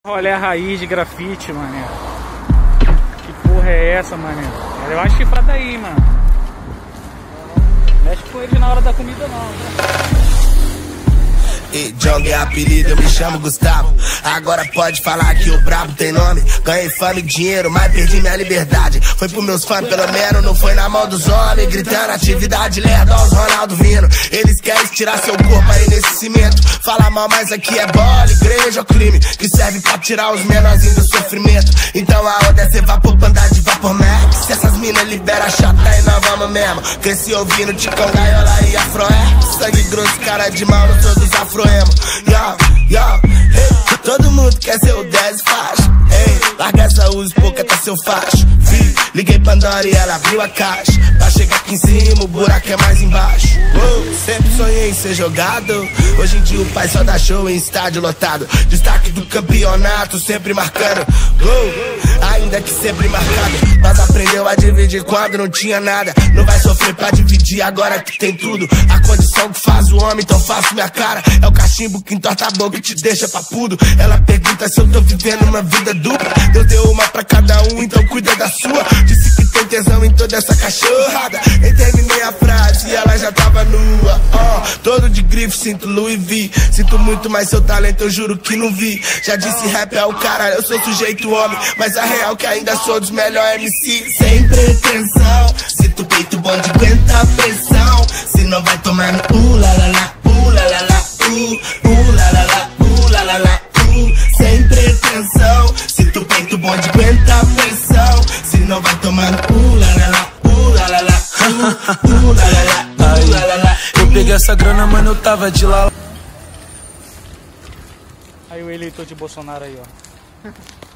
Olha a raiz de grafite, mané. Que porra é essa, mané? Ela é uma chifrada aí, mano. Mexe com ele na hora da comida, não, né? E Jong é apelido, eu me chamo Gustavo. Agora pode falar que o brabo tem nome. Ganhei fama e dinheiro, mas perdi minha liberdade. Foi pros meus fãs, pelo menos não foi na mão dos homens. Gritando atividade lerda aos Ronaldo vindo. Eles querem tirar seu corpo aí nesse cimento. Fala mal, mas aqui é bola, igreja ou crime que serve pra tirar os menorzinhos do sofrimento. Então a onda é cê vapor pra andar de vapor max. Se essas minas liberam chata aí nós vamos mesmo. Cresci ouvindo Ticão, Gaiola e Afroé. Sangue grosso, cara de mal, não sou dos afroemos. Hey, todo mundo quer ser o 10 faixa. Hey, larga essa uso, pouca tá seu facho. Liguei Pandora e ela abriu a caixa. Pra chegar aqui em cima, o buraco é mais embaixo. Sempre sonhei em ser jogado. Hoje em dia o pai só dá show em estádio lotado. Destaque do campeonato, sempre marcando gol, ainda que sempre marcado. Mas aprendeu a dividir quando não tinha nada. Não vai sofrer pra dividir agora que tem tudo. A condição que faz o homem, então faço minha cara. É o cachimbo que entorta a boca e te deixa papudo. Ela pergunta se eu tô vivendo uma vida dupla. Deus deu uma pra cada um, então cuida da sua. Disse que tem tesão em toda essa cachorrada. Nem terminei a frase e ela já tava nua. Todo de grife, sinto Louis V. Sinto muito mais seu talento, eu juro que não vi. Já disse rap é o cara, eu sou sujeito homem. Mas a real que ainda sou dos melhores MC. Sem pretensão, sinto o peito bom de aguentar a pressão. Se não vai tomar no la la la, la la la, la la la, la la la, sem pretensão, sinto o peito bom de aguentar a pressão. Se não vai tomar no la la la, la la la, la la la. Eu peguei essa grana, mano, eu tava de lá. Aí o eleitor de Bolsonaro aí, ó.